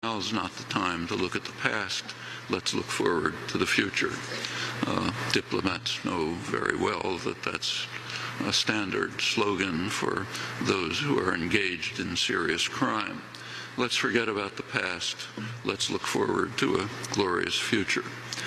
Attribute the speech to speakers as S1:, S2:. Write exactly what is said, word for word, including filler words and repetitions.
S1: Now's not the time to look at the past. Let's look forward to the future. Uh, diplomats know very well that that's a standard slogan for those who are engaged in serious crime. Let's forget about the past. Let's look forward to a glorious future.